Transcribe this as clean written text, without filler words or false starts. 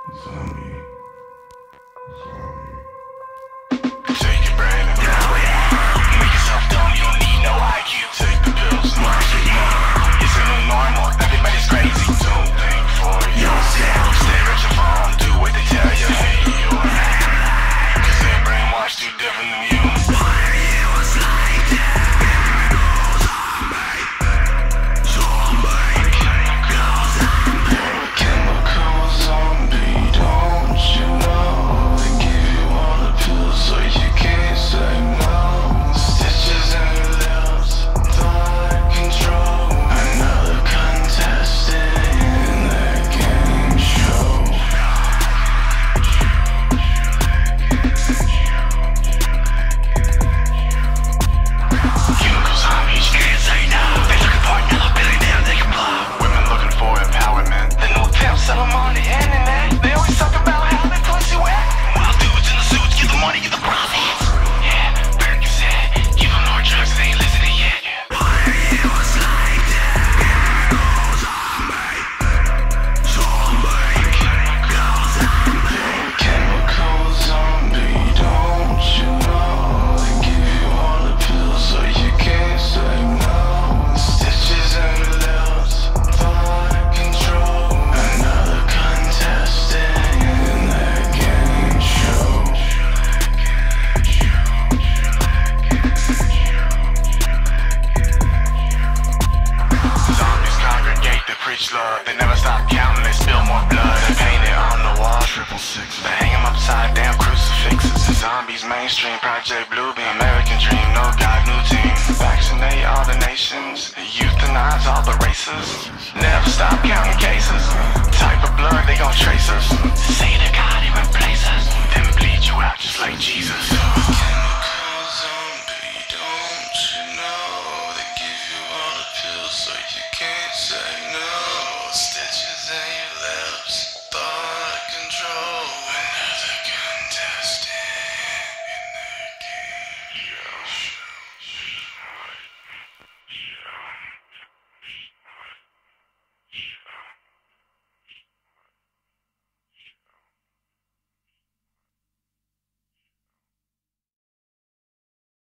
Zombie. Take your brain and blow it out. Make yourself dumb, you don't need no IQ. Take the pills, mark it up. It's a new normal, everybody's crazy. Don't think for yourself. Stare at your phone, do what they tell you. Hey, you're right. Cause their brainwashed too different than you. Love. They never stop counting, they spill more blood. They paint it on the wall, 666. They hang them upside down crucifixes. The zombies mainstream, Project Bluebeam, American dream, no God, new team. Vaccinate all the nations, euthanize all the races. Never stop counting cases. Type of blood, they gon' trace us. Say to God, he replace us, then bleed you out just like Jesus.